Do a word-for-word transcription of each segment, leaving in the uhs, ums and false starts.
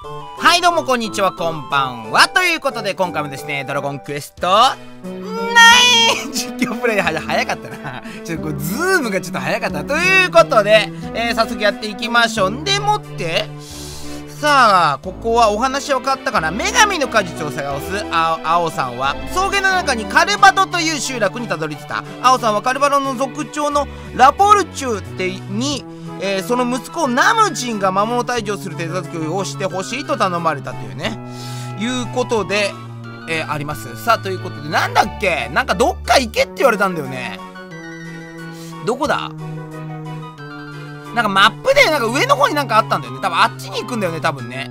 はいどうもこんにちは、こんばんは。ということで今回もですね、ドラゴンクエストナイン実況プレイでは早かったな。ちょっとこうズームがちょっと早かったということで、えー、早速やっていきましょう。でもってさあ、ここはお話分かったかな。女神の果実を探す青さんは草原の中にカルバドという集落にたどり着いた。青さんはカルバドの族長のラポルチューってに、えー、その息子ナムジンが魔物退治をする手伝いをしてほしいと頼まれたというね、いうことで、えー、あります。さあということで、なんだっけ、なんかどっか行けって言われたんだよね。どこだ。なんかマップでなんか上の方になんかあったんだよね。多分あっちに行くんだよね、多分ね。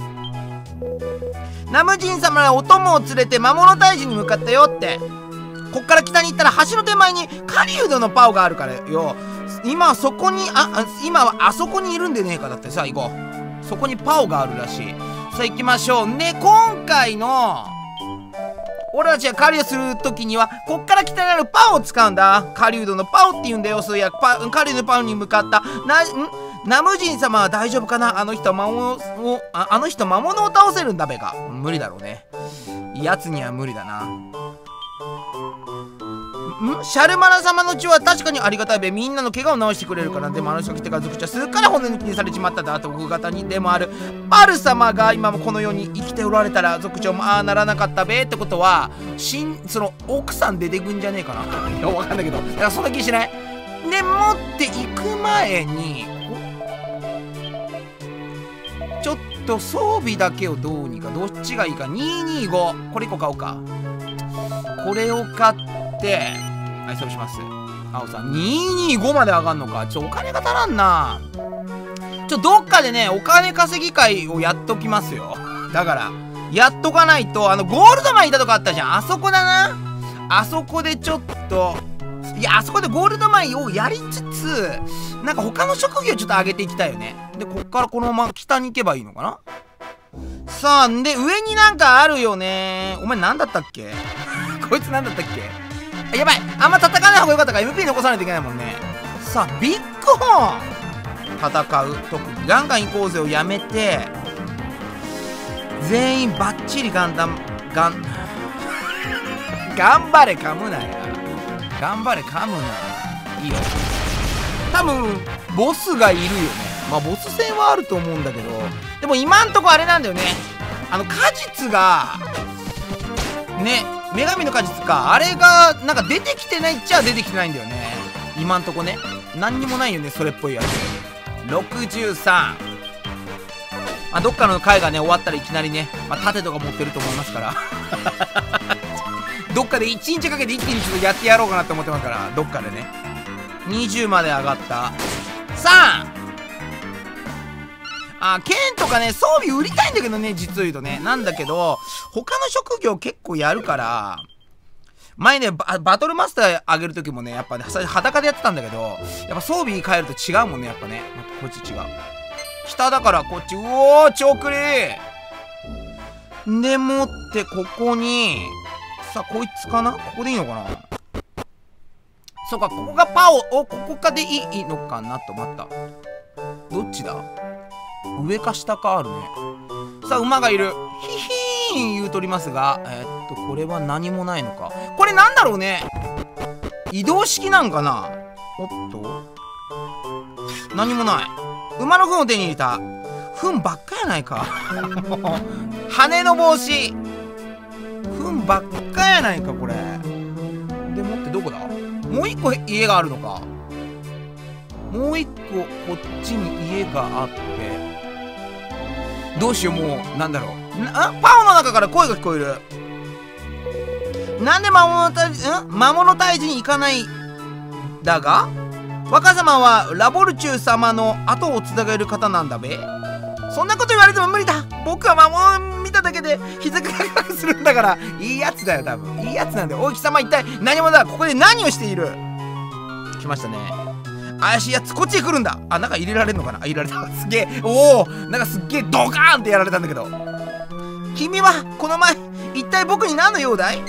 ナムジン様はお供を連れて魔物退治に向かったよって。こっから北に行ったら橋の手前に狩人のパオがあるからよ。今はそこにああ今はあそこにいるんでねえか。だってさあ行こう。そこにパオがあるらしい。さあ行きましょう。で今回の俺たちが狩人するときにはこっから北にあるパオを使うんだ。狩人のパオって言うんだよ。そういやパ狩人のパオに向かったなんナムジン様は大丈夫かな。あの人は魔物をああの人魔物を倒せるんだべか。無理だろうね。やつには無理だな。んシャルマラ様の血は確かにありがたいべ。みんなの怪我を治してくれるから。でもあの人が来てから族長すっから骨抜きにされちまっただ。あと奥方にでもあるパル様が今もこの世に生きておられたら族長もああならなかったべ。ってことはしんその奥さん出てくんじゃねえかな。いやわかんないけど、だからそんな気しない。で持って行く前にちょっと装備だけをどうにか、どっちがいいか。にーにーごこれいっこ買おうか。これを買ってはいそうします。青さんにーにーごまで上がんのか。ちょお金が足らんな。ちょどっかでねお金稼ぎ会をやっときますよ。だからやっとかないと。あのゴールドマンいたとこあったじゃん。あそこだな。あそこでちょっといやあそこでゴールドマンをやりつつなんか他の職業ちょっと上げていきたいよね。でこっからこのまま北に行けばいいのかな。さあんで上になんかあるよね。お前なんだったっけこいつなんだったっけ。やばい、あんま戦わない方がよかったから エムピー 残さないといけないもんね。さあビッグホーン戦う特技ガンガン行こうぜをやめて全員バッチリガンダムガン頑張れ噛むなや。頑張れ噛むな。いいよ。多分ボスがいるよね。まあボス戦はあると思うんだけど、でも今んとこあれなんだよね。あの果実がね、女神の果実か、あれがなんか出てきてないっちゃ出てきてないんだよね今んとこね。何にもないよねそれっぽいやつ。ろくじゅうさん、まあ、どっかの回がね終わったらいきなりね、まあ、盾とか持ってると思いますからどっかでいちにちかけて一気にちょっとやってやろうかなって思ってますから。どっかでねにじゅうまで上がったさん。あ、剣とかね装備売りたいんだけどね、実を言うとね。なんだけど他の職業結構やるから。前ね バ, バトルマスター上げる時もねやっぱね裸でやってたんだけど、やっぱ装備変えると違うもんねやっぱね。またこっち違う。北だからこっち。うおー超クリーでもってここにさあこいつかな。ここでいいのかな。そうかここがパオおここかでいいのかなと。待った、どっちだ。上か下かあるね。さあ馬がいる。ヒヒーン言うとりますが、えー、っとこれは何もないのか。これなんだろうね。移動式なんかな。おっと何もない。馬の糞を手に入れた。糞ばっかやないか羽の帽子糞ばっかやないかこれ。でもってどこだ。もう一個家があるのか。もう一個こっちに家があって、どうしよう。もうなんだろうな。パオの中から声が聞こえる。なんで魔物退治ん魔物退治に行かないだが若様はラボルチュー様の後をつなげる方なんだべ。そんなこと言われても無理だ。僕は魔物見ただけで膝が高くするんだから。いいやつだよ多分。いいやつなんだよ。おい貴様一体何者だ。ここで何をしている。来ましたね。怪しいやつこっちへ来るんだ。あ、なんか入れられるのかな。あ、入れられた。すげえ。おお、なんかすっげえドカーンってやられたんだけど。君はこの前一体僕に何の用だい。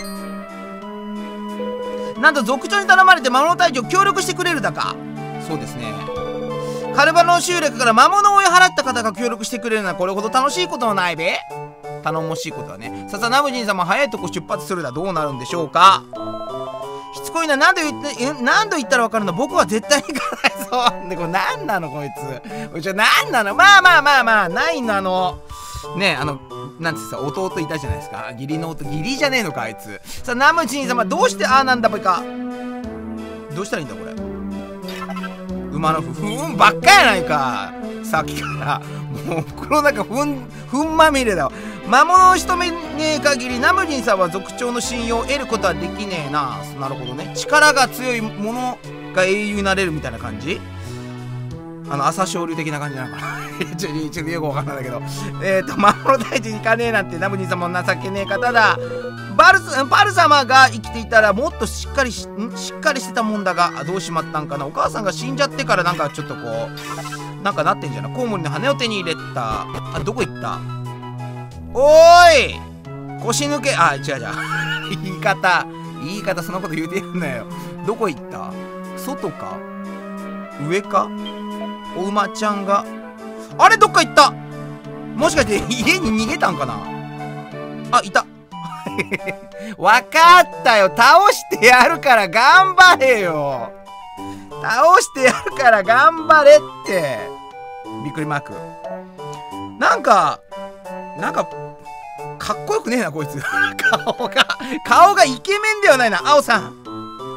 なんと族長に頼まれて魔物退治を協力してくれるだか。そうですね。 カルバノ集落から魔物を追い払った方が協力してくれるのはこれほど楽しいことはないべ。頼もしいことはね。ささナムジン様早いとこ出発するだ。どうなるんでしょうか。しつこいな。何度言ってえ何度言ったら分かるの。僕は絶対に行かないぞ。でこれ何なのこいつ。こいつ何なの。まあまあまあまあナインのあのねえあのなんてさ弟いたじゃないですか。義理の弟義理じゃねえのかあいつ。さあナムジン様どうしてああなんだばか。どうしたらいいんだこれ。馬のふふんばっかやないかさっきからもう袋の中ふんふんまみれだわ。魔物を仕留めねえ限りナムジンさんは族長の信用を得ることはできねえな。なるほどね。力が強いものが英雄になれるみたいな感じ。あの朝青龍的な感じなのかなちょっとよくわかんないんだけどえっ、ー、と魔物大地に行かねえなんてナムジンさんも情けねえ方だ。バルスパル様が生きていたらもっとしっかり し, んしっかりしてたもんだがどうしまったんかな。お母さんが死んじゃってからなんかちょっとこうなんかなってんじゃない。コウモリの羽を手に入れた。あどこ行った。おーい腰抜け。あ違う違う言い方言い方そんなこと言うてるんだよ。どこ行った。外か上か。お馬ちゃんがあれどっか行った。もしかして家に逃げたんかな。あいたわかったよ。倒してやるから頑張れよ。倒してやるから頑張れってびっくりマーク。なんかなんかかっこよくねえなこいつ顔が顔がイケメンではないな。青さん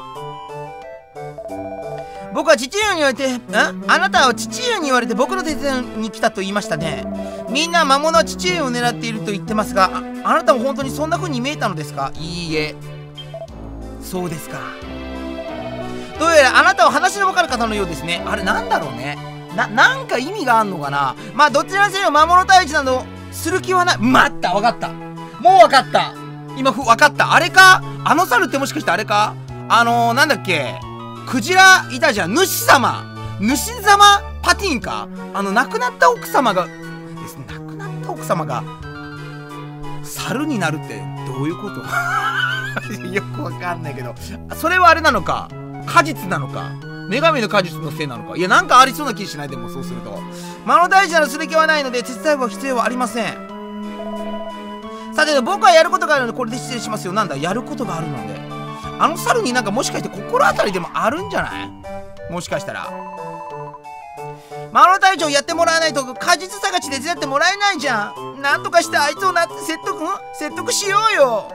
僕は父上に言われてんあなたは父上に言われて僕の手伝いに来たと言いましたね。みんな魔物は父上を狙っていると言ってますが あ, あなたも本当にそんな風に見えたのですか。いいえそうですか。どうやらあなたは話の分かる方のようですね。あれなんだろうね。ななんか意味があんのかな。まあどちらにせよ魔物退治などする気はない。待った分かった。もう分かった。今ふ分かった。あれかあの猿ってもしかしてあれかあのー、なんだっけクジラいたじゃん。主様主様パティンか。あの亡くなった奥様がですね亡くなった奥様が猿になるってどういうことよくわかんないけどそれはあれなのか果実なのか女神の果実のせいなのか。いやなんかありそうな気しない。でもそうすると魔の大事なるする気はないので手伝いは必要はありません。さて僕はやることがあるのでこれで失礼しますよ。なんだやることがあるのであの猿になんかもしかして心当たりでもあるんじゃない。もしかしたら魔の隊長やってもらわないと果実探し手伝ってもらえないじゃん。なんとかしてあいつをなって説得、ん、説得しようよ。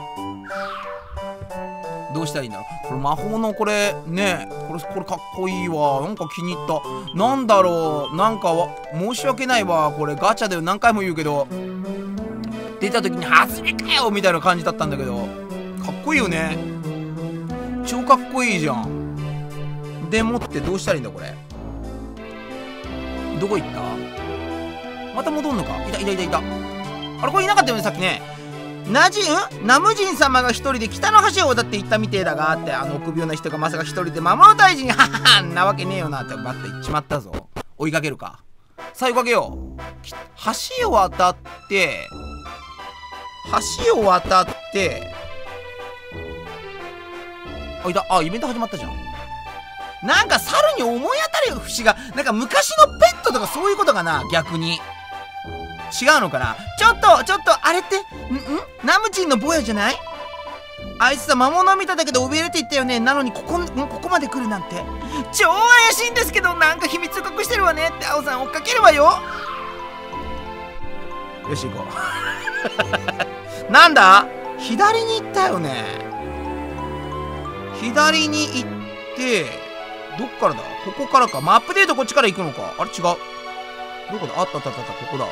どうしたらいいんだろう。これ魔法のこれねこれこれかっこいいわ。なんか気に入った。なんだろうなんかわ申し訳ないわ。これガチャで何回も言うけど出た時に外れかよみたいな感じだったんだけどかっこいいよね。超かっこいいじゃん。でもってどうしたらいいんだこれ。どこ行った。また戻んのか。いたいたいたいた。あれこれいなかったよねさっきね。ナジんナムジン様が一人で北の橋を渡って行ったみてえだがってあの臆病な人がまさか一人で魔物退治にハハハなわけねえよなってバッて言っちまったぞ。追いかけるか。さあ追いかけよう。橋を渡って橋を渡ってあいた。あイベント始まったじゃん。なんか猿に思い当たる節がなんか昔のペットとかそういうことかな。逆に違うのかな。ちょっとちょっとあれってんんナムジンの坊やじゃない。あいつさ魔物を見ただけで怯えるって言ったよね。なのにここんここまで来るなんて超怪しいんですけどなんか秘密を隠してるわねって青さん追っかけるわよ。よし行こうなんだ左に行ったよね。左に行ってどっからだ。ここからか。マップデートこっちから行くのか。あれ違う。どこだ。あったあったあったここだ。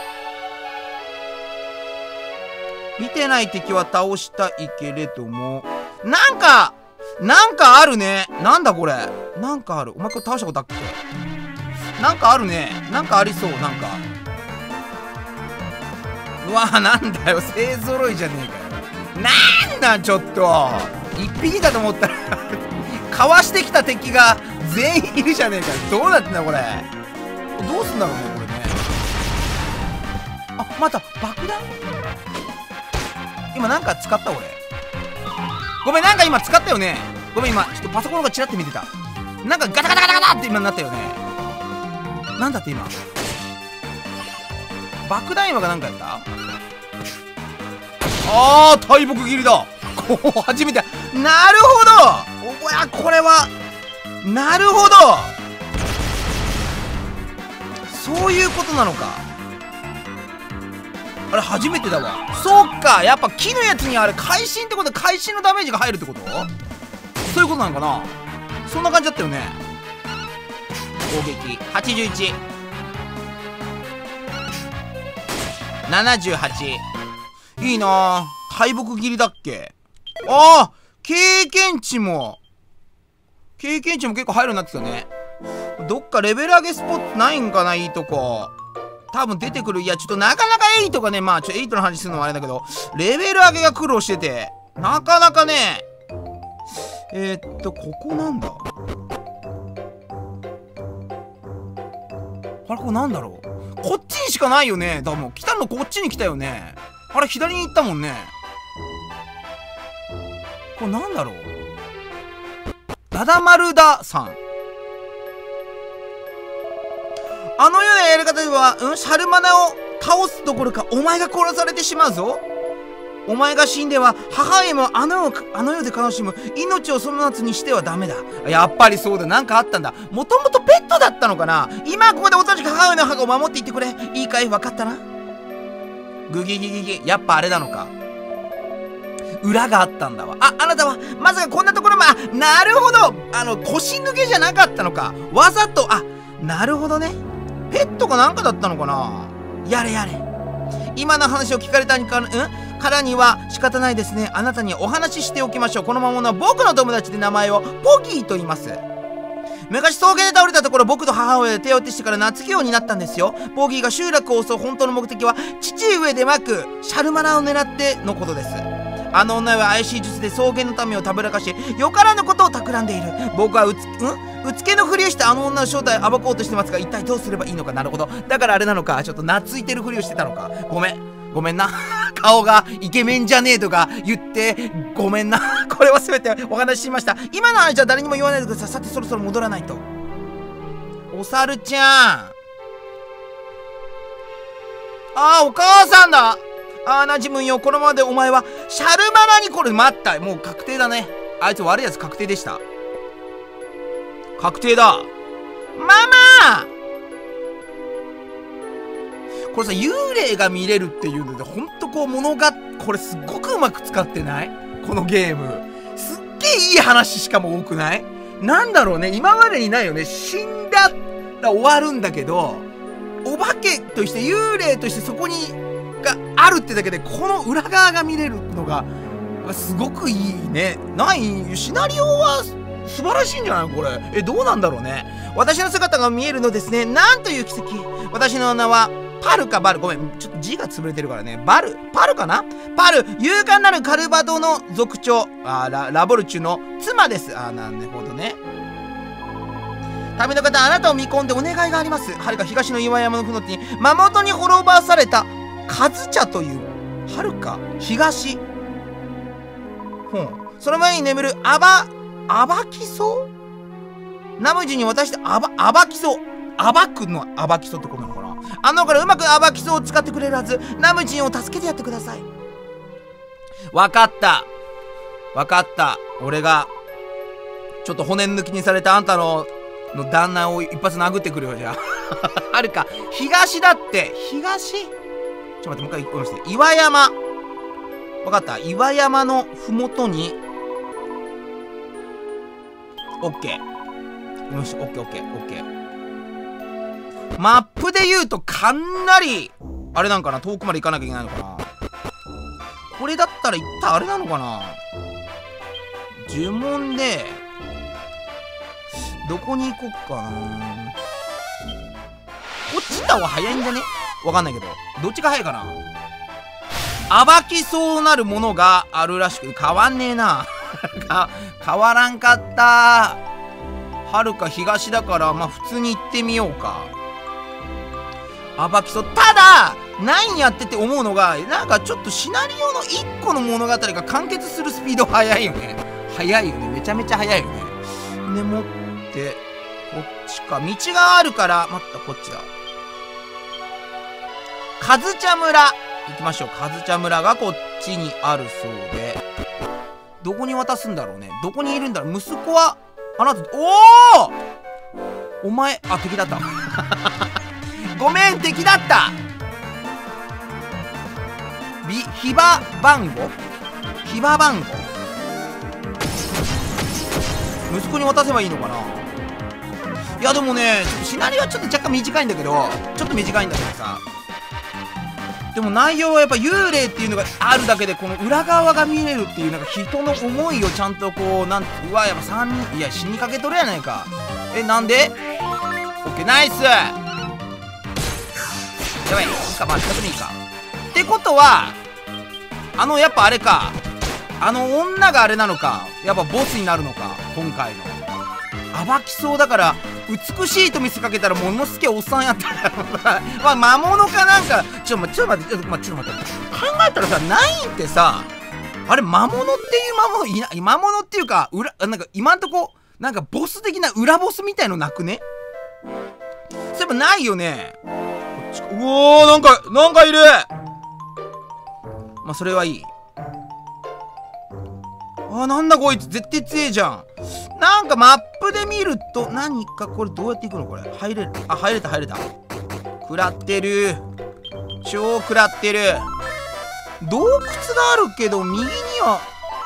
見てない敵は倒したいけれどもなんかなんかあるね。なんだこれ。なんかある。お前これ倒したことあっけ。なんかあるね。なんかありそう。なんかうわーなんだよ勢ぞろいじゃねえかよ。なんだちょっと一匹だと思ったらかわしてきた敵が全員いるじゃねえかよ。どうなってんだこれ。どうすんだろうねこれね。あまた爆弾今なんか使った俺。ごめんなんか今使ったよね。ごめん今ちょっとパソコンがチラッて見てた。なんかガタガタガタガタって今なったよね。 なんだって今爆弾岩が何かやった？あー、大木切りだ。こう初めて。なるほど。おや、これはなるほど、そういうことなのか。あれ初めてだわ。そうか、やっぱ木のやつにあれ会心ってことは会心のダメージが入るってこと？そういうことなのかな。そんな感じだったよね。攻撃はちじゅういち、ななじゅうはち。いいなぁ。大木切りだっけ。ああ、経験値も経験値も結構入るようになってきたね。どっかレベル上げスポットないんかな。いいとこ多分出てくる。いやちょっとなかなかはちがね、まあちょっとはちの話するのもあれだけど、レベル上げが苦労しててなかなかね。えー、っとここなんだ。あれここなんだろう。こっちにしかないよね。だもう来たのこっちに来たよね。あれ左に行ったもんね。これなんだろう。ダダマルダさん。あのようなやり方では、うん、シャルマナを倒すどころかお前が殺されてしまうぞ。お前が死んでは母上もあの世をあの世で悲しむ。命を粗末にしてはダメだ。やっぱりそうだ。なんかあったんだ。もともとペットだったのかな。今ここでおとなしく母上の墓を守っていってくれ。いいかい、分かったな。グギギギギ。やっぱあれなのか。裏があったんだわ。あ、あなたはまさかこんなところも。あ、なるほど。あの腰抜けじゃなかったのか。わざと。あ、なるほどね。ペットかなんかだったのかな。やれやれ。今の話を聞かれたにか、うんからには仕方ないですね。あなたにお話ししておきましょう。この魔物は僕の友達で名前をポギーと言います。昔草原で倒れたところ、僕と母親で手を打ってしてから懐くようになったんですよ。ポギーが集落を襲う本当の目的は父上でまくシャルマナを狙ってのことです。あの女は怪しい術で草原の民をたぶらかし、よからぬことを企んでいる。僕はうつ、うん、うつけのふりをしてあの女の正体を暴こうとしてますが、一体どうすればいいのか。なるほど。だからあれなのか。ちょっと懐いてるふりをしてたのか。ごめんごめんな。顔がイケメンじゃねえとか言ってごめんな。これは全てお話ししました。今の話は誰にも言わないでください。さてそろそろ戻らないと。お猿ちゃん。ああ、お母さんだ。ああ、なじむんよ。このままでお前はシャルマナに。これ待った。もう確定だね。あいつ悪いやつ確定でした。確定だ。ママこれさ、幽霊が見れるっていうので、ほんとこう物が、これすっごくうまく使ってない？このゲーム。すっげえいい話しかも多くない？なんだろうね、今までにないよね。死んだら終わるんだけど、お化けとして、幽霊としてそこに、があるってだけで、この裏側が見れるのが、すごくいいね。ない？シナリオは素晴らしいんじゃないこれ。え、どうなんだろうね。私の姿が見えるのですね。なんという奇跡。私の名は、パルかバル。ごめん、ちょっと字が潰れてるからね。バルパルかな。パル、勇敢なるカルバドの族長、あララボルチュの妻です。あー、なるほどね。旅の方、あなたを見込んでお願いがあります。はるか東の岩山のふの手に魔元に滅ばされたカズチャというはるか東、ほんその前に眠るアバアバキソナムジに渡してアバアバキソアバクのアバキソってことなのかな。あのからうまくアバキソを使ってくれるはず。ナムジンを助けてやってください。わかったわかった。俺がちょっと骨抜きにされたあんたのの旦那を一発殴ってくるよ。じゃあはるか東だって。東ちょっと待って、もう一回言いまして。岩山わかった。岩山のふもとにオッケーよし、オッケーオッケーオッケー。マップで言うとかなりあれなんかな。遠くまで行かなきゃいけないのかな。これだったら一体あれなのかな。呪文でどこに行こっかな。こっち行った方が早いんじゃね。わかんないけどどっちが早いかな。暴きそうなるものがあるらしく変わんねえなか変わらんかった。はるか東だからまあ普通に行ってみようか。暴きそう。ただナインやってて思うのが、なんかちょっとシナリオのいっこの物語が完結するスピード速いよね。速いよね。めちゃめちゃ速いよね。でもってこっちか。道があるから、待った、こっちだ。かずちゃ村行きましょう。かずちゃ村がこっちにあるそうで。どこに渡すんだろうね。どこにいるんだろう。息子は、あなた、おおお前、あ、敵だった。ごめん、敵だった。び、ひば番号ひば番号息子に渡せばいいのかな。いやでもね、シナリオはちょっと若干短いんだけど、ちょっと短いんだけどさ、でも内容はやっぱ幽霊っていうのがあるだけで、この裏側が見れるっていう、なんか人の思いをちゃんとこう、なんて、うわ、やっぱさんにん、いや死にかけとるやないか。え、なんでオッケー、ナイス。やばい、いいか、まあ近くでいいか。ってことは、あのやっぱあれか、あの女があれなのか、やっぱボスになるのか、今回の。暴きそうだから、美しいと見せかけたらものすげえおっさんやったらまあ魔物かなんか、ちょっとちょっと待って、ちょっと待って、考えたらさ、ナインってさ、あれ魔物っていう魔物いな、魔物っていうか、裏、なんか今んとこ、なんかボス的な裏ボスみたいのなくね。そういえばないよね。こっちか。うおー、なんか、なんかいる。まあそれはいい。あー、なんだこいつ、絶対強えじゃん。なんかマップで見ると、何かこれどうやっていくのこれ。入れる。あ、入れた入れた。食らってる。超食らってる。洞窟があるけど、右には、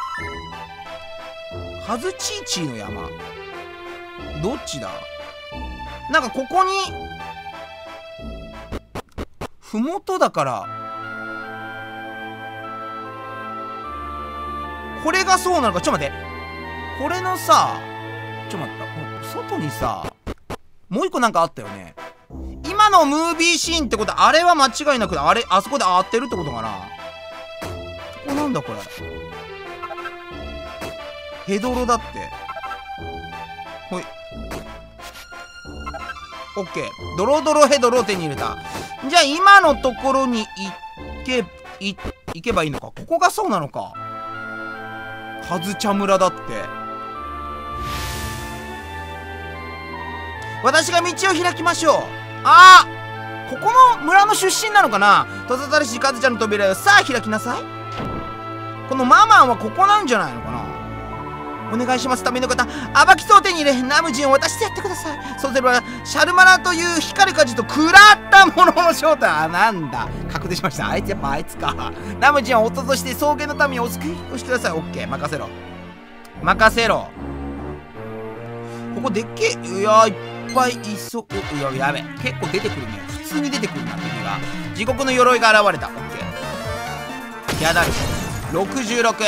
ハズチーチーの山。どっちだ。なんかここに、ふもとだから、これがそうなのか。ちょっと待って。これのさ、ちょっと待った。外にさ、もう一個なんかあったよね。今のムービーシーンってことは、あれは間違いなく、あれ、あそこで合ってるってことかな。ここなんだこれ。ヘドロだって。ほい。オッケー。ドロドロヘドロを手に入れた。じゃあ今のところに行け、い、行けばいいのか。ここがそうなのか。はずちゃ村だって。私が道を開きましょう。ああ、ここの村の出身なのかな。閉ざされしカズちゃんの扉をさあ開きなさい。このママンはここなんじゃないのかな。お願いします。ための方、暴きそうを手に入れナムジンを渡してやってください。そうすればシャルマラという光る果実と食らったものの正体。あ、なんだ、確定しました。あいつやっぱあいつか。ナムジンは夫として草原の民をお救いをしてください。オッケー、任せろ任せろ。ここでっけえ。いや、いっぱいいそう。いや、やべ、結構出てくるね。普通に出てくるな、敵が。地獄の鎧が現れた。オッケー。ギャダルろくじゅうろく。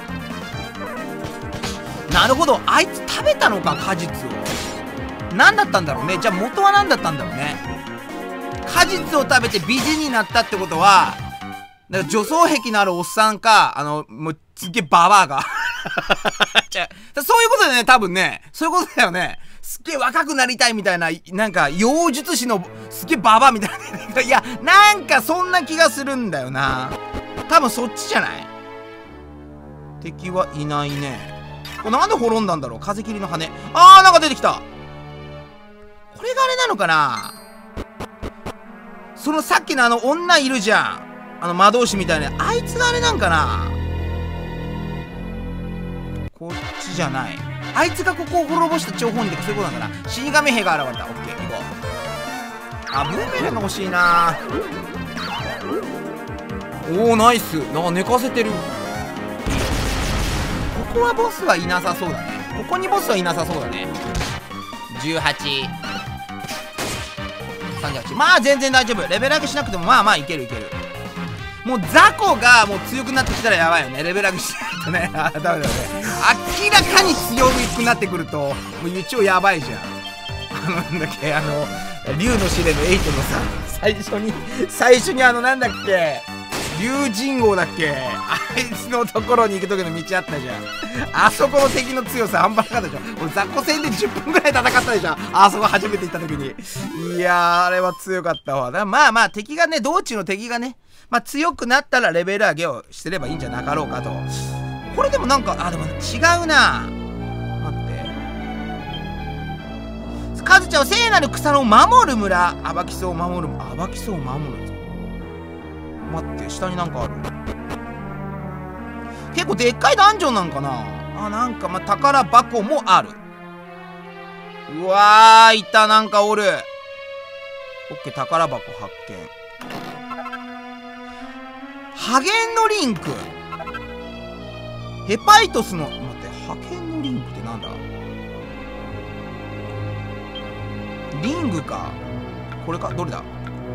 なるほど、あいつ食べたのか、果実を。何だったんだろうね。じゃあ元は何だったんだろうね。果実を食べて美人になったってことは、だから女装癖のあるおっさんか、あの、もう、すっげえババアが。じゃあ、そういうことだよね、多分ね。そういうことだよね。すっげえ若くなりたいみたいな、なんか、妖術師のすっげえババアみたいな。いや、なんかそんな気がするんだよな。多分そっちじゃない？敵はいないね。これなんで滅んだんだろう。風切りの羽。あー、なんか出てきた。これがあれなのかな。そのさっきのあの女いるじゃん。あの魔導士みたいな。あいつがあれなんかな。こっちじゃない。あいつがここを滅ぼした張本人とかそういうことなんだな。死神兵が現れた。オッケー、行こう。あ、ブーメランが欲しいな。おー、ナイス。なんか寝かせてる。ここはボスはいなさそうだね。ここにボスはいなさそうだね。じゅうはち、さんじゅうはち。まあ全然大丈夫。レベル上げしなくてもまあまあいけるいける。もう雑魚がもう強くなってきたらやばいよね。レベル上げしないとね。あ、ダメだよね。明らかに強くなってくるともう一応やばいじゃん。あのなんだっけ、あの竜の試練のエイトのさ、最初に最初にあのなんだっけ、竜神王だっけ、あいつのところに行く時の道あったじゃん。あそこの敵の強さ半端なかったでしょ。俺雑魚戦でじゅっぷんぐらい戦ったでしょ。あそこ初めて行った時に。いやー、あれは強かったわ。だからまあまあ敵がね、道中の敵がね、まあ強くなったらレベル上げをしてればいいんじゃなかろうかと。これでもなんか、あ、でも違うな。待って。 カズちゃんは聖なる草の守る村。アバキソを守る。アバキソを守る。待って、下になんかある。結構でっかいダンジョンなんかな。あ、なんかまあ宝箱もある。うわー、いた、なんかおる。オッケー、宝箱発見。ハゲンのリンク。ヘパイトスの、待って、ハゲンのリンクってなんだ。リングか。これか、どれだ。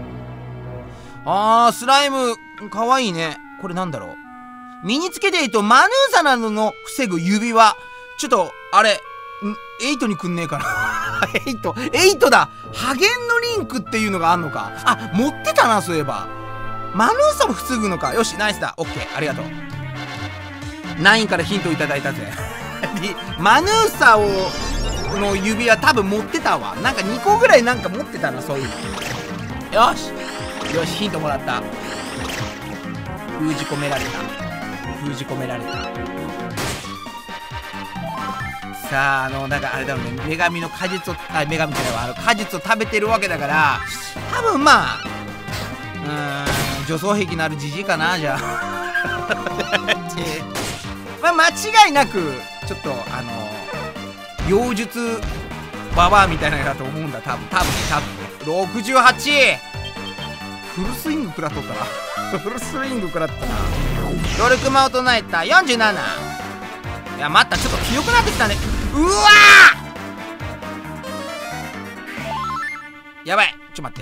あー、スライム、かわいいね。これなんだろう。身につけているとマヌーサなどの防ぐ指輪。ちょっと、あれ、エイトにくんねえかな。エイト、エイトだ。ハゲンのリンクっていうのがあんのか。あ、持ってたな、そういえば。マヌーサも防ぐのか。よし、ナイスだ。オッケー、ありがとう。ナインからヒントいただいたぜ。マヌーサを、の指輪多分持ってたわ。なんかにこぐらいなんか持ってたな、そういうの。よし。よし、ヒントもらった。封じ込められた。封じ込められた。さあ、あの、なんかあれだろうね、女神の果実を、あ、女神じゃないわ、あの果実を食べてるわけだから、多分まあ、うーん、女装癖のあるじじいかな、じゃあ。まあ、間違いなく、ちょっと、あの、妖術ババアみたいなのだと思うんだ、多分、多分ね、多分ね。ろくじゅうはち！フルスイング食らっとったな。フルスイング食らったな。ロルクマを唱えたよんじゅうなな。いや、待った、ちょっと強くなってきたね。うわー、やばい、ちょ待って、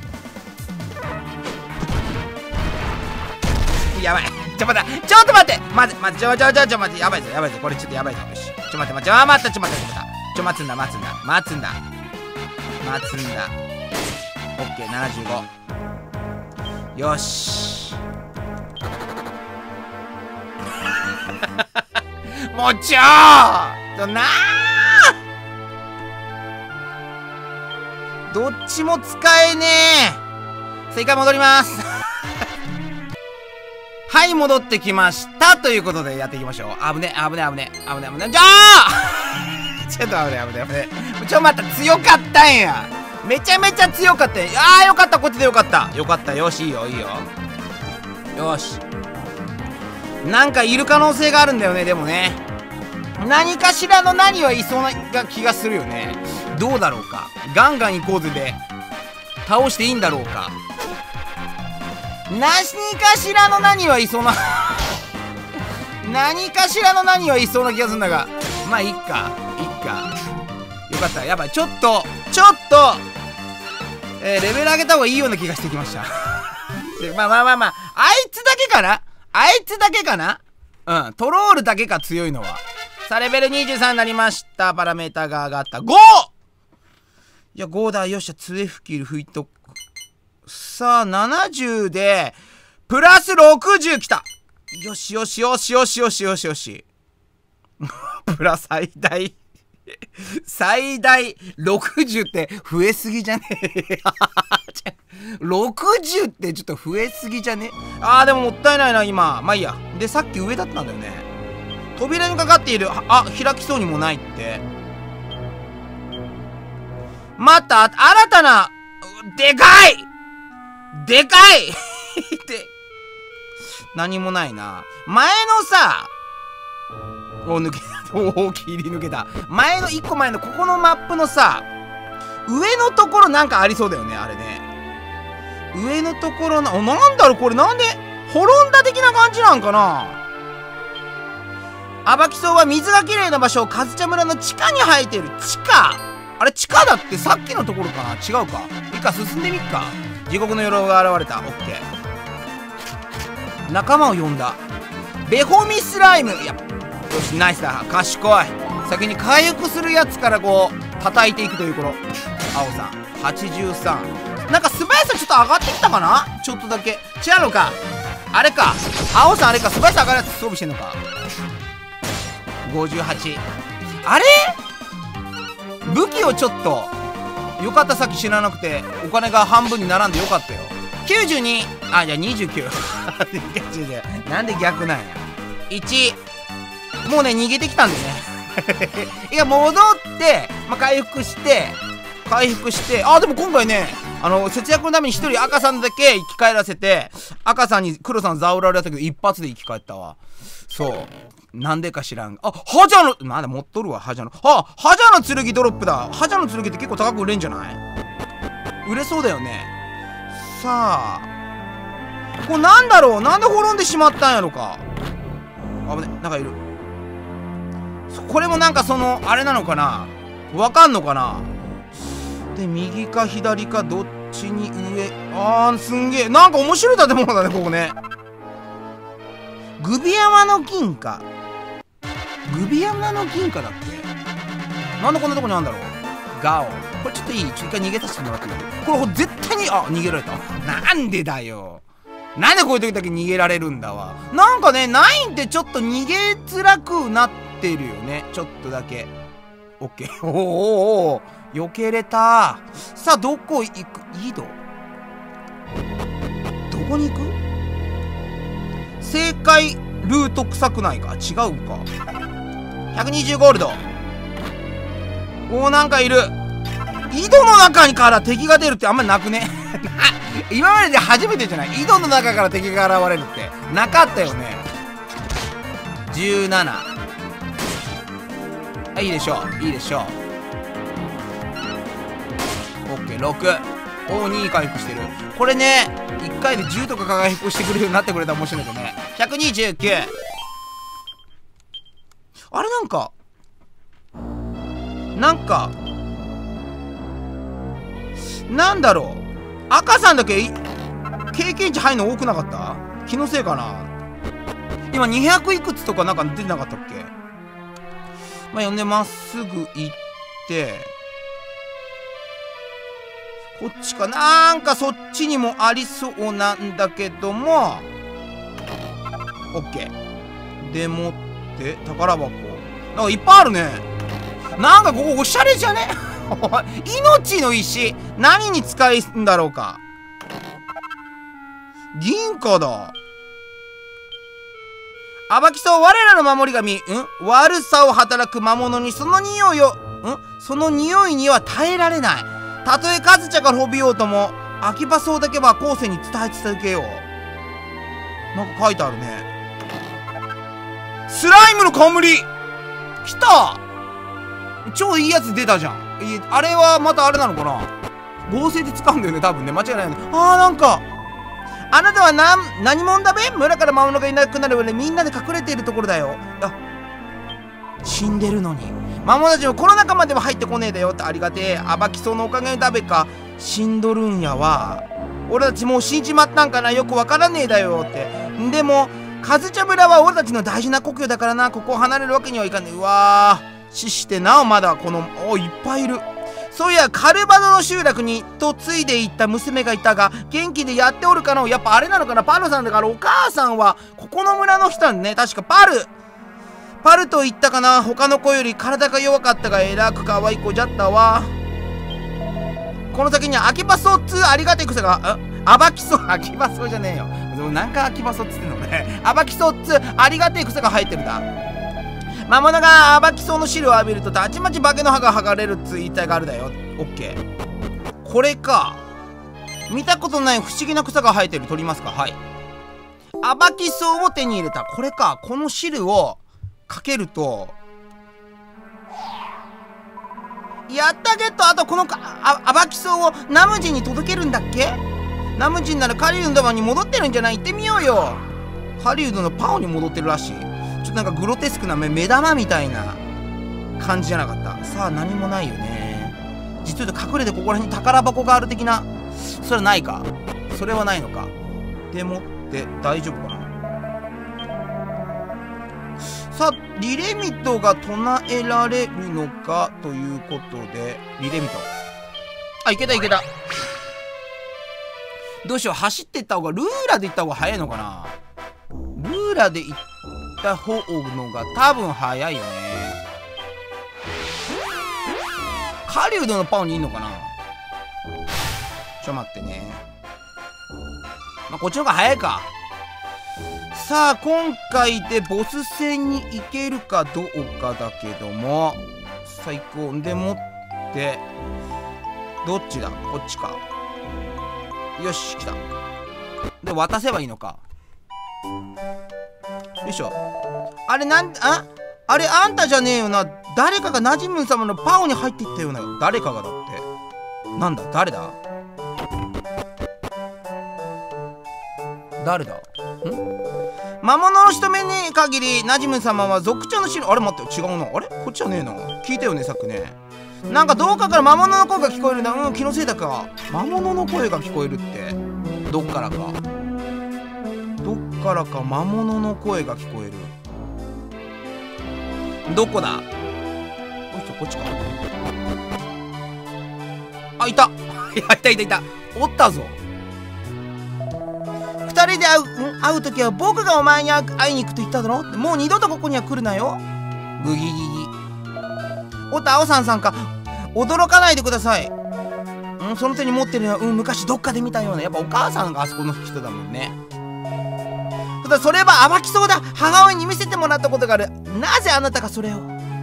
やばい、ちょ待ってちょっと待って待って待ってちょちょちょちょ待って、やばいぞやばいぞ、これちょっとやばいぞ。よし、ちょ待って待って、あ、待った、ちょ待ってちょ待ってちょ待つんだ待つんだ待つんだ待つんだ。オッケー、ななじゅうご。よし。もうちょーなー、どっちも使えねえ。正解戻ります。はい、戻ってきましたということでやっていきましょう。危ね危ね危ね危ね危ね、じゃあちょっと危ね危ね危ね、ちょ待った、強かったんや、めちゃめちゃ強かったんや。あー、よかった、こっちでよかったよかった。よし、いいよいいよ。よし、なんかいる可能性があるんだよね。でもね、何かしらの何はいそうな気がするよね。どうだろうか。ガンガン行こうぜで倒していいんだろうか。何かしらの何はいそうな何かしらの何はいそうな気がするんだが、まあいっかいっか。よかった。やばい、ちょっとちょっと、えー、レベル上げた方がいいような気がしてきました。まあまあまあまあ、あいつだけかなあいつだけかなうん、トロールだけか、強いのは。さあ、レベルにじゅうさんになりました。パラメータが上がった。ご！ いや、ごだ。よっしゃ、杖吹き吹いとく。さあ、ななじゅうで、プラスろくじゅうきた。よしよしよしよしよしよしよし。プラ最大。最大ろくじゅうって増えすぎじゃねえ。ろくじゅうってちょっと増えすぎじゃね。あー、でももったいないな今。まあいいや。で、さっき上だったんだよね。扉にかかっている。あ、開きそうにもないって。また新たな、でかいでかいって何もないな。前のさ、お、抜けた。おお、切り抜けた。前のいっこまえのここのマップのさ、上のところなんかありそうだよね、あれね。上のところな、お、なんだろうこれ、なんで滅んだ的な感じなんかな。アバキソウは水がきれいな場所をカズチャ村の地下に生えてる。地下、あれ地下だってさっきのところかな。違うか。いいか、進んでみっか。地獄の鎧が現れた。オッケー。仲間を呼んだ。ベホミスライム。いや、よし、ナイスだ。賢い。先に回復するやつからこう叩いていくという頃。青さんはちじゅうさん。なんか素早さちょっと上がってきたかな、ちょっとだけ。違うのか、あれか、青さんあれか、素早さ上がるやつ装備してんのか。ごじゅうはち。あれ武器をちょっとよかった。さっき知らなくてお金が半分に並んでよかったよ。きゅうじゅうに。あ、じゃあにじゅうきゅう。なんで逆なんや。いち。もうね逃げてきたんでね。 いや、戻って、まあ、回復して回復してあ、でも今回ね、あの節約のために一人赤さんだけ生き返らせて、赤さんに黒さんザウラルやったけど一発で生き返ったわ。そうなんでか知らん。あ、ハジャのなんだ持っとるわ。ハジャのあハジャの剣ドロップだ。ハジャの剣って結構高く売れんじゃない？売れそうだよね。さあこれなんだろう、なんで滅んでしまったんやろか。あぶね、なんかいる。これもなんかそのあれなのかな、わかんのかな。で右か左かどっちに上。あーすんげえなんか面白い建物だねここね。グビ山の銀貨、グビ山の銀貨だっけ。なんでこんなとこにあるんだろう。ガオこれちょっといい、ちょっと一回逃げさせてもらっていい。これ絶対にあ逃げられた。なんでだよ、なんでこういう時だけ逃げられるんだわ。なんかねナインってちょっと逃げづらくなってるよね、ちょっとだけ。オッケーおーおーおー避けれた。さあどこ行く。井戸どこに行く。正解ルート臭くないか。違うか。ひゃくにじゅうゴールド。おーなんかいる。井戸の中から敵が出るってあんまりなくね。今までで初めてじゃない。井戸の中から敵が現れるってなかったよね。じゅうなな。あいいでしょういいでしょう。オッケーろく。おおにい回復してる。これねいっかいでじゅうとか回復してくれるようになってくれたら面白いけどね。ひゃくにじゅうきゅう。あれなんかなんかなんだろう、赤さんだけ経験値入るの多くなかった？気のせいかな。今にひゃくいくつとかなんか出てなかったっけ。まあ呼んでまっすぐ行ってこっちかなんかそっちにもありそうなんだけども。オッケーでもって宝箱なんかいっぱいあるね。なんかここおしゃれじゃね。命の石何に使うんだろうか。銀貨だ。アバキソ我らの守り神、ん悪さを働く魔物にその匂いをんその匂いには耐えられない。たとえカズチャが滅びようとも秋葉草だけは後世に伝え続けよう。なんか書いてあるね。スライムの冠来た。超いいやつ出たじゃん。あれはまたあれなのかな。合成で使うんだよね多分ね。間違いないよね。あーなんかあなたは何何者だべ。村から魔物がいなくなるまでみんなで隠れているところだよ。あ死んでるのに魔物たちもこの中までは入ってこねえだよって。ありがてえ。アバキソのおかげでだべか死んどるんやわ。俺たちもう死んじまったんかなよくわからねえだよって。でもカズチャ村は俺たちの大事な故郷だからな。ここを離れるわけにはいかねえ。うわー死してなおまだこのおいっぱいいる。そういやカルバドの集落に嫁いでいった娘がいたが元気でやっておるかの。やっぱあれなのかな。パルさんだからお母さんはここの村の人なんね。確かパルパルと言ったかな。他の子より体が弱かったがえらく可愛い子じゃったわ。この先にアキバソっつありがてえ草がアバキソアキバソじゃねえよ。でもなんかアキバソっつってんのね。アバキソっつありがてえ草が生えてるんだ。魔物がアバキソの汁を浴びるとたちまち化けの葉が剥がれるっつ言いたいがあるだよ。オッケーこれか。見たことない不思議な草が生えてる。取りますか。はい。アバキソを手に入れた。これか。この汁をかけるとやったゲット。あとこのあアバキソをナムジンに届けるんだっけ。ナムジンならカリウドマンに戻ってるんじゃない。行ってみようよ。カリウドのパオに戻ってるらしい。ちょっとなんかグロテスクな 目, 目玉みたいな感じじゃなかった。さあ何もないよね。実は隠れてここら辺に宝箱がある的な。それはないか。それはないのか。でもって大丈夫かな。さあリレミトが唱えられるのかということでリレミトあいけたいけた。どうしよう走っていった方がルーラで行った方が早いのかな。ルーラで行った方のが多分早いよね。カリウドのパオにいんのかな。ちょ待ってね。まあこっちの方が早いか。 さあ今回でボス戦に行けるかどうかだけども、最高でもってどっちだ、こっちか。よし来た。で渡せばいいのか。よいしょ。あれなんああれあんたじゃねえよな。誰かがナジムン様のパオに入っていったような。誰かがだってなんだ、誰だ誰だん魔物の仕留めねえ限りナジムン様は族長の城。あれ待って違うな。あれこっちじゃねえな。聞いたよねさっきね。なんかどっかから魔物の声が聞こえるな。うん気のせいだか。魔物の声が聞こえるってどっからかどっからか魔物の声が聞こえる。どこだ。こっちか。あいたいやいたいたいた。おったぞ。二人で会う、ん、会う時は僕がお前に会いに行くと言っただろ。もう二度とここには来るなよ。グギギギ。おった青さんさんか。驚かないでください。うんその手に持ってるのは、うん、昔どっかで見たような。やっぱお母さんがあそこの人だもんね。ただそれは暴きそうだ。母親に見せてもらったことがある。なぜあなたがそれを。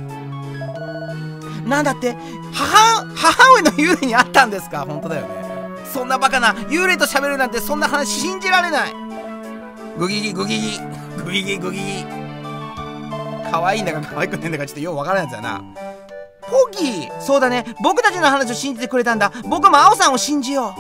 なんだって母母親の幽霊に会ったんですか。本当だよね。そんなバカな幽霊と喋るなんて、そんな話信じられない。グギギグギギグギギグギギ。可愛いんだか可愛くねえんだかちょっとようわからないやつだな。ポギー。そうだね、僕たちの話を信じてくれたんだ。僕も青さんを信じよう。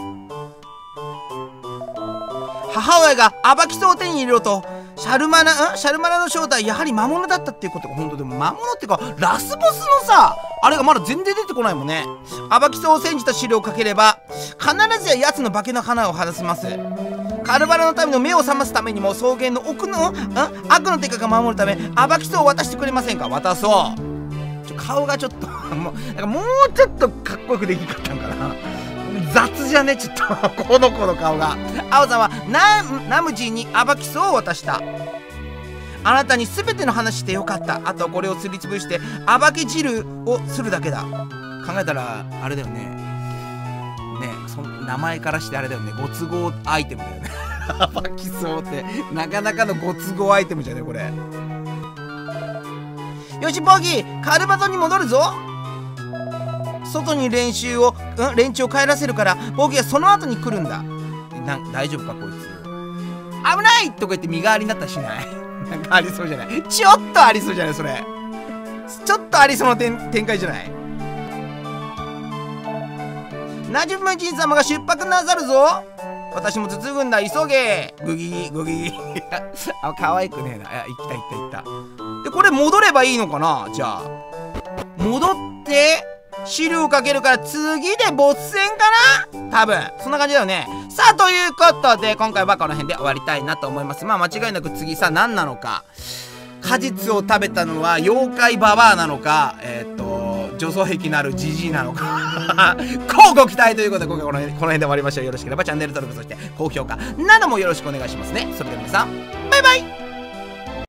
母親がアバキソを手に入れろと。シャルマナんシャルマナの正体やはり魔物だったっていうことが本当でも魔物っていうかラスボスのさあれがまだ全然出てこないもんね。アバキソを煎じた汁をかければ必ずや奴の化けの花を放します。カルバラの民の目を覚ますためにも草原の奥のん悪の手が守るためアバキソを渡してくれませんか。渡そう。ちょ顔がちょっともうなんかもうちょっとかっこよくできなかったんかな。雑じゃねちょっとこの子の顔が。青さんはナナムジーにアバキソを渡した。あなたに全ての話してよかった。あとはこれをすりつぶしてアバキ汁をするだけだ。考えたらあれだよね。ねその名前からしてあれだよね。ご都合アイテムだよねアバキソってなかなかのご都合アイテムじゃねこれ。よしボギーカルバトに戻るぞ。外に練習を、うん、連中を帰らせるからボギーはその後に来るんだ。な大丈夫かこいつ。危ないとか言って身代わりになったりしないなんかありそうじゃない。ちょっとありそうじゃないそれ。ちょっとありそうな展展開じゃない。ナジュムジン様が出発なさるぞ。私も包むんだ急げ。グギギグギギあ可愛くねえな。いや行った行った行った。でこれ戻ればいいのかな。じゃあ戻って汁をかけるから次でボス戦かな多分そんな感じだよね。さあということで今回はこの辺で終わりたいなと思います。まあ間違いなく次さ何なのか。果実を食べたのは妖怪ババアなのかえー、っと女装癖のあるジジイなのか乞うご期待ということで今回この辺この辺で終わりましょう。よろしければチャンネル登録そして高評価などもよろしくお願いしますね。それでは皆さんバイバイ。